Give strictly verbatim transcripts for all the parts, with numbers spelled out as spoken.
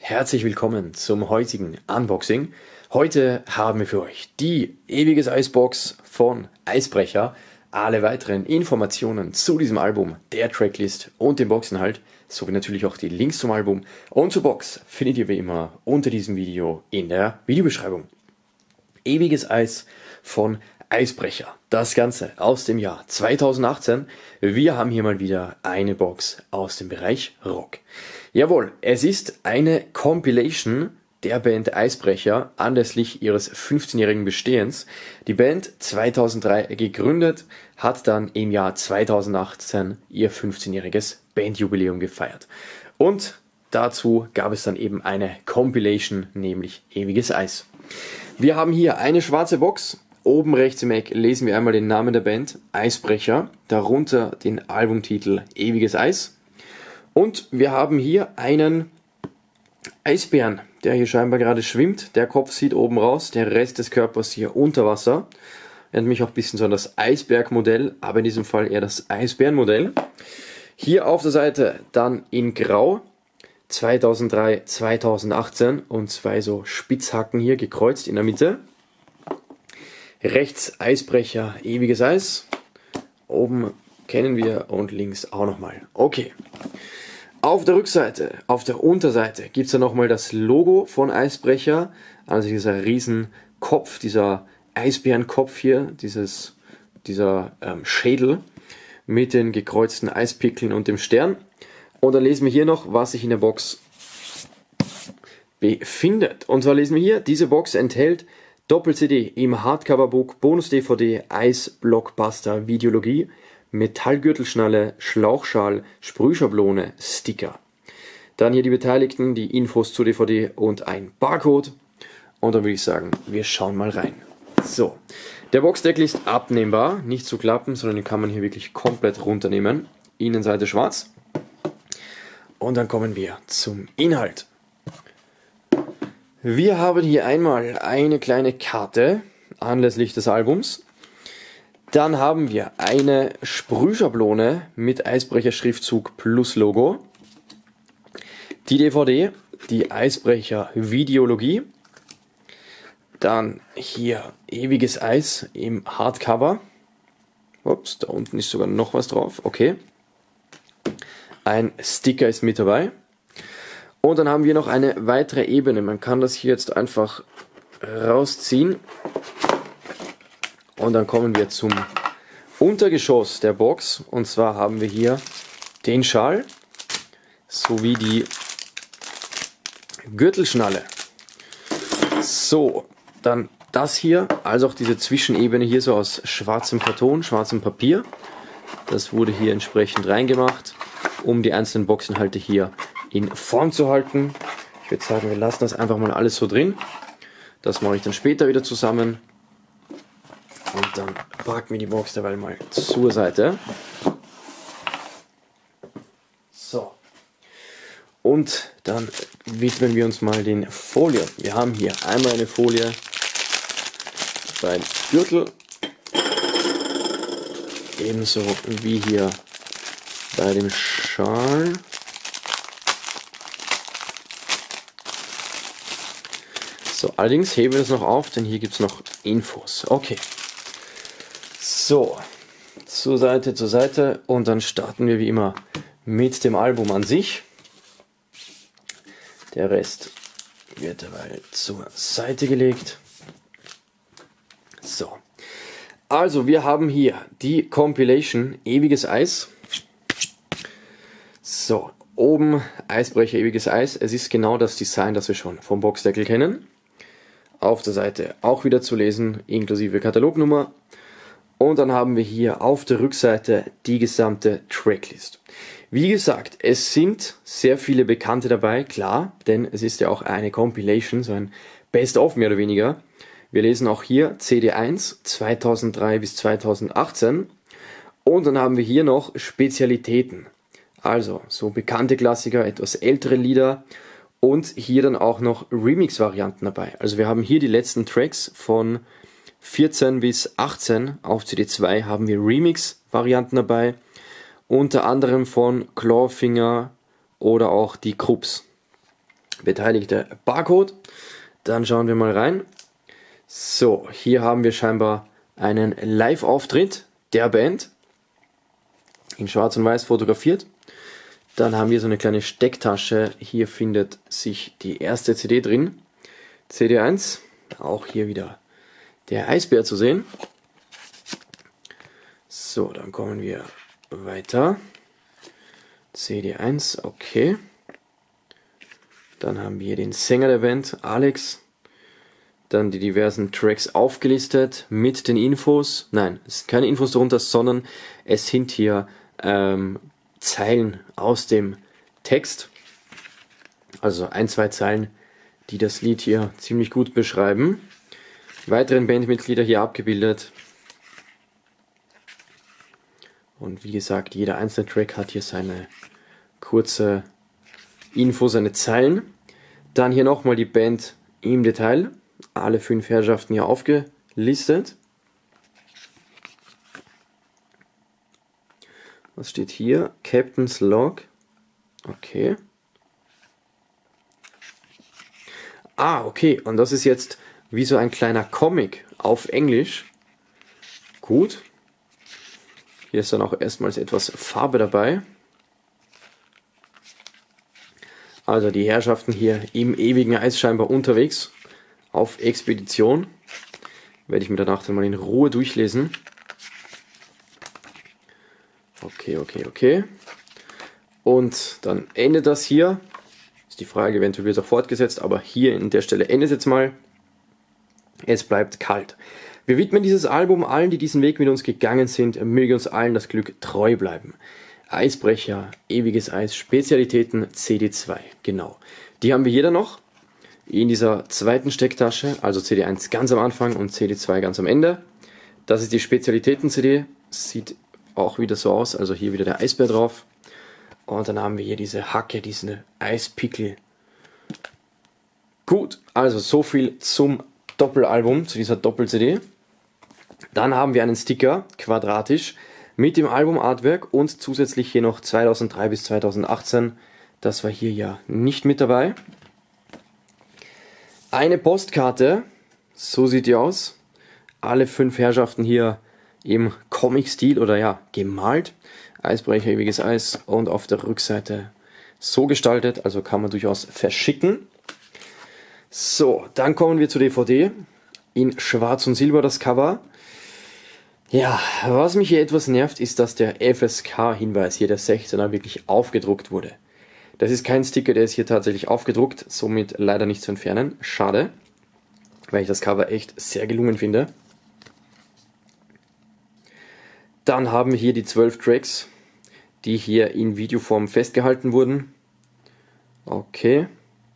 herzlich willkommen zum heutigen Unboxing. Heute haben wir für euch die Ewiges Eis Box von Eisbrecher. Alle weiteren Informationen zu diesem Album, der Tracklist und dem Boxinhalt, sowie natürlich auch die Links zum Album und zur Box findet ihr wie immer unter diesem Video in der Videobeschreibung. Ewiges Eis von Eisbrecher. Das Ganze aus dem Jahr zweitausendachtzehn. Wir haben hier mal wieder eine Box aus dem Bereich Rock. Jawohl, es ist eine Compilation der Band Eisbrecher anlässlich ihres fünfzehnjährigen Bestehens. Die Band zweitausenddrei gegründet, hat dann im Jahr zweitausendachtzehn ihr fünfzehnjähriges Bandjubiläum gefeiert. Und dazu gab es dann eben eine Compilation, nämlich Ewiges Eis. Wir haben hier eine schwarze Box. Oben rechts im Eck lesen wir einmal den Namen der Band, Eisbrecher, darunter den Albumtitel Ewiges Eis. Und wir haben hier einen Eisbären, der hier scheinbar gerade schwimmt. Der Kopf sieht oben raus, der Rest des Körpers hier unter Wasser. Erinnert mich auch ein bisschen so an das Eisbergmodell, aber in diesem Fall eher das Eisbärenmodell. Hier auf der Seite dann in Grau, zweitausenddrei, zweitausendachtzehn und zwei so Spitzhacken hier gekreuzt in der Mitte. Rechts Eisbrecher, Ewiges Eis. Oben kennen wir und links auch nochmal. Okay. Auf der Rückseite, auf der Unterseite gibt es dann nochmal das Logo von Eisbrecher. Also dieser riesen Kopf, dieser Eisbärenkopf hier, dieses, dieser ähm, Schädel mit den gekreuzten Eispickeln und dem Stern. Und dann lesen wir hier noch, was sich in der Box befindet. Und zwar lesen wir hier, diese Box enthält Doppel-C D im Hardcover-Book, Bonus-D V D, Eis-Blockbuster, Videologie, Metallgürtelschnalle, Schlauchschal, Sprühschablone, Sticker. Dann hier die Beteiligten, die Infos zur D V D und ein Barcode. Und dann würde ich sagen, wir schauen mal rein. So, der Boxdeckel ist abnehmbar, nicht zu klappen, sondern den kann man hier wirklich komplett runternehmen. Innenseite schwarz. Und dann kommen wir zum Inhalt. Wir haben hier einmal eine kleine Karte anlässlich des Albums. Dann haben wir eine Sprühschablone mit Eisbrecher Schriftzug plus Logo. Die D V D, die Eisbrecher Videologie. Dann hier Ewiges Eis im Hardcover. Ups, da unten ist sogar noch was drauf. Okay. Ein Sticker ist mit dabei. Und dann haben wir noch eine weitere Ebene. Man kann das hier jetzt einfach rausziehen. Und dann kommen wir zum Untergeschoss der Box. Und zwar haben wir hier den Schal sowie die Gürtelschnalle. So, dann das hier, also auch diese Zwischenebene hier so aus schwarzem Karton, schwarzem Papier. Das wurde hier entsprechend reingemacht, um die einzelnen Boxinhalte hier in Form zu halten. Ich würde sagen, wir lassen das einfach mal alles so drin. Das mache ich dann später wieder zusammen. Und dann packen wir die Box derweil mal zur Seite. So. Und dann widmen wir uns mal den Folien. Wir haben hier einmal eine Folie beim Gürtel. Ebenso wie hier bei dem Schal. So, allerdings heben wir das noch auf, denn hier gibt es noch Infos. Okay. So, zur Seite, zur Seite und dann starten wir wie immer mit dem Album an sich. Der Rest wird dabei zur Seite gelegt. So, also wir haben hier die Compilation Ewiges Eis. So, oben Eisbrecher Ewiges Eis. Es ist genau das Design, das wir schon vom Boxdeckel kennen. Auf der Seite auch wieder zu lesen, inklusive Katalognummer. Und dann haben wir hier auf der Rückseite die gesamte Tracklist. Wie gesagt, es sind sehr viele Bekannte dabei, klar, denn es ist ja auch eine Compilation, so ein Best-of mehr oder weniger. Wir lesen auch hier C D eins zweitausenddrei bis zweitausendachtzehn. Und dann haben wir hier noch Spezialitäten. Also so bekannte Klassiker, etwas ältere Lieder. Und hier dann auch noch Remix-Varianten dabei. Also wir haben hier die letzten Tracks von vierzehn bis achtzehn. Auf C D zwei haben wir Remix-Varianten dabei. Unter anderem von Clawfinger oder auch die Krupps. beteiligte Barcode. Dann schauen wir mal rein. So, hier haben wir scheinbar einen Live-Auftritt der Band. In schwarz und weiß fotografiert. Dann haben wir so eine kleine Stecktasche. Hier findet sich die erste C D drin. C D eins. Auch hier wieder der Eisbär zu sehen. So, dann kommen wir weiter. C D eins, okay. Dann haben wir den Sänger der Band, Alex. Dann die diversen Tracks aufgelistet mit den Infos. Nein, es sind keine Infos darunter, sondern es sind hier ähm, Zeilen aus dem Text. Also ein, zwei Zeilen, die das Lied hier ziemlich gut beschreiben. Weiteren Bandmitglieder hier abgebildet. Und wie gesagt, jeder einzelne Track hat hier seine kurze Info, seine Zeilen. Dann hier nochmal die Band im Detail. Alle fünf Herrschaften hier aufgelistet. Was steht hier? Captain's Log. Okay. Ah, okay. Und das ist jetzt wie so ein kleiner Comic auf Englisch. Gut. Hier ist dann auch erstmals etwas Farbe dabei. Also die Herrschaften hier im ewigen Eis scheinbar unterwegs auf Expedition. Werde ich mir danach dann mal in Ruhe durchlesen. Okay, okay, okay. Und dann endet das hier. Ist die Frage, eventuell wird es auch fortgesetzt, aber hier in der Stelle endet es jetzt mal. Es bleibt kalt. Wir widmen dieses Album allen, die diesen Weg mit uns gegangen sind. Möge uns allen das Glück treu bleiben. Eisbrecher, Ewiges Eis, Spezialitäten C D zwei. Genau. Die haben wir jeder noch in dieser zweiten Stecktasche. Also C D eins ganz am Anfang und C D zwei ganz am Ende. Das ist die Spezialitäten-C D. Sieht auch wieder so aus. Also hier wieder der Eisbär drauf. Und dann haben wir hier diese Hacke, diese Eispickel. Gut, also so viel zum Doppelalbum, zu dieser Doppel-C D. Dann haben wir einen Sticker, quadratisch, mit dem Album-Artwork und zusätzlich hier noch zweitausenddrei bis zweitausendachtzehn. Das war hier ja nicht mit dabei. Eine Postkarte, so sieht die aus. Alle fünf Herrschaften hier im Comic-Stil oder ja, gemalt. Eisbrecher, Ewiges Eis und auf der Rückseite so gestaltet, also kann man durchaus verschicken. So, dann kommen wir zur D V D. In Schwarz und Silber das Cover. Ja, was mich hier etwas nervt, ist, dass der F S K-Hinweis hier, der sechzehner, wirklich aufgedruckt wurde. Das ist kein Sticker, der ist hier tatsächlich aufgedruckt, somit leider nicht zu entfernen. Schade, weil ich das Cover echt sehr gelungen finde. Dann haben wir hier die zwölf Tracks, die hier in Videoform festgehalten wurden. Okay.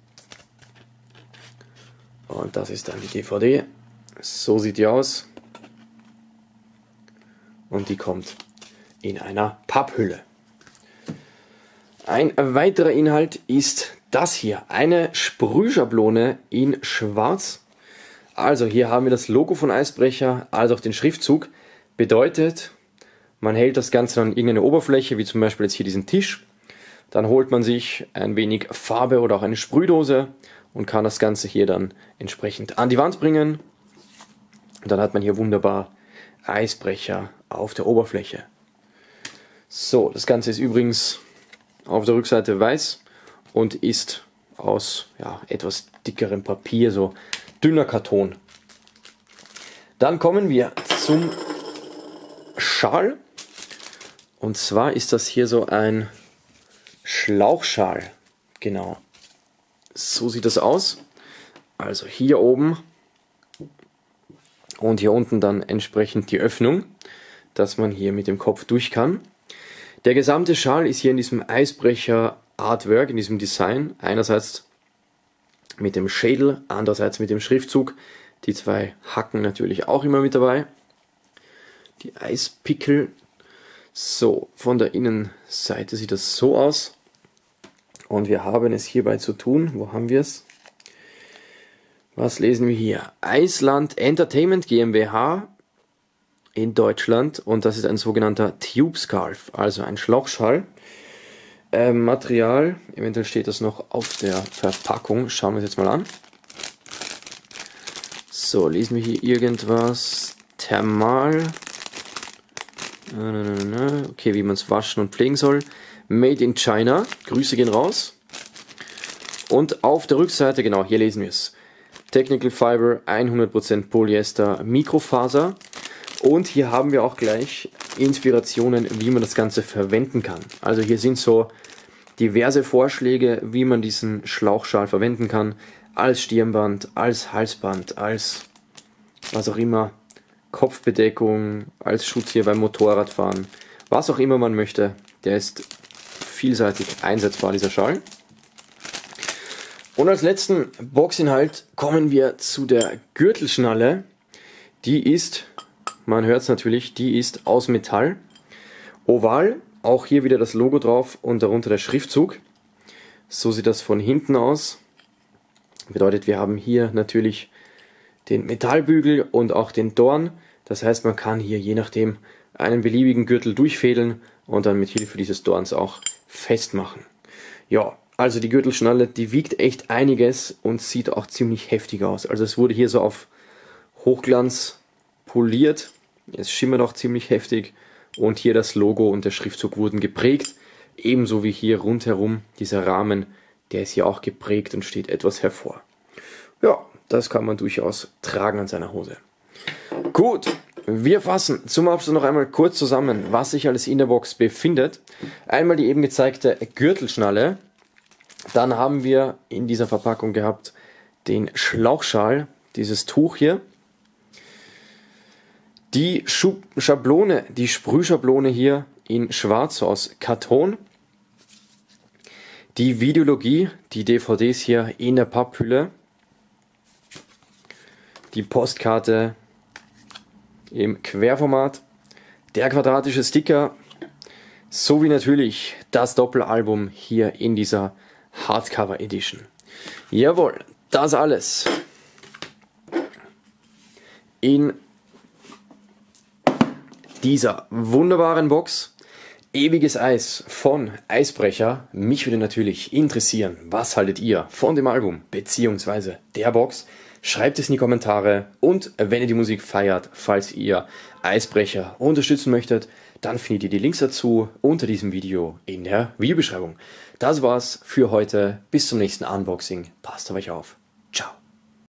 Und das ist dann die D V D. So sieht die aus. Und die kommt in einer Papphülle. Ein weiterer Inhalt ist das hier. Eine Sprühschablone in Schwarz. Also hier haben wir das Logo von Eisbrecher, als auch den Schriftzug. Bedeutet, man hält das Ganze an irgendeine Oberfläche, wie zum Beispiel jetzt hier diesen Tisch. Dann holt man sich ein wenig Farbe oder auch eine Sprühdose und kann das Ganze hier dann entsprechend an die Wand bringen. Und dann hat man hier wunderbar Eisbrecher auf der Oberfläche. So, das Ganze ist übrigens auf der Rückseite weiß und ist aus ja, etwas dickerem Papier, so dünner Karton. Dann kommen wir zum Schal. Und zwar ist das hier so ein Schlauchschal. Genau. So sieht das aus. Also hier oben und hier unten dann entsprechend die Öffnung, dass man hier mit dem Kopf durch kann. Der gesamte Schal ist hier in diesem Eisbrecher Artwork, in diesem Design. Einerseits mit dem Schädel, andererseits mit dem Schriftzug. Die zwei Hacken natürlich auch immer mit dabei. Die Eispickel. So, von der Innenseite sieht das so aus. Und wir haben es hierbei zu tun. Wo haben wir es? Was lesen wir hier? Eisland Entertainment GmbH in Deutschland. Und das ist ein sogenannter Tube Scarf, also ein Schlauchschal. äh, Material, eventuell steht das noch auf der Verpackung. Schauen wir uns jetzt mal an. So, lesen wir hier irgendwas. Thermal. Okay, wie man es waschen und pflegen soll. Made in China. Grüße gehen raus. Und auf der Rückseite, genau, hier lesen wir es. Technical Fiber, hundert Prozent Polyester, Mikrofaser. Und hier haben wir auch gleich Inspirationen, wie man das Ganze verwenden kann. Also hier sind so diverse Vorschläge, wie man diesen Schlauchschal verwenden kann. Als Stirnband, als Halsband, als was auch immer, Kopfbedeckung, als Schutz hier beim Motorradfahren. Was auch immer man möchte, der ist vielseitig einsetzbar, dieser Schal. Und als letzten Boxinhalt kommen wir zu der Gürtelschnalle. Die ist, man hört es natürlich, die ist aus Metall. Oval, auch hier wieder das Logo drauf und darunter der Schriftzug. So sieht das von hinten aus. Bedeutet, wir haben hier natürlich den Metallbügel und auch den Dorn. Das heißt, man kann hier je nachdem einen beliebigen Gürtel durchfädeln und dann mit Hilfe dieses Dorns auch festmachen. Ja, also die Gürtelschnalle, die wiegt echt einiges und sieht auch ziemlich heftig aus. Also es wurde hier so auf Hochglanz poliert. Es schimmert auch ziemlich heftig und hier das Logo und der Schriftzug wurden geprägt. Ebenso wie hier rundherum dieser Rahmen, der ist hier auch geprägt und steht etwas hervor. Ja, das kann man durchaus tragen an seiner Hose. Gut, wir fassen zum Abschluss noch einmal kurz zusammen, was sich alles in der Box befindet. Einmal die eben gezeigte Gürtelschnalle. Dann haben wir in dieser Verpackung gehabt den Schlauchschal, dieses Tuch hier. Die Schablone, die Sprühschablone hier in schwarz aus Karton. Die Videologie, die D V Ds hier in der Papphülle. Die Postkarte im Querformat. Der quadratische Sticker. Sowie natürlich das Doppelalbum hier in dieser Hardcover Edition. Jawohl, das alles in dieser wunderbaren Box. Ewiges Eis von Eisbrecher. Mich würde natürlich interessieren, was haltet ihr von dem Album bzw. der Box? Schreibt es in die Kommentare und wenn ihr die Musik feiert, falls ihr Eisbrecher unterstützen möchtet, dann findet ihr die Links dazu unter diesem Video in der Videobeschreibung. Das war's für heute. Bis zum nächsten Unboxing. Passt auf euch auf. Ciao.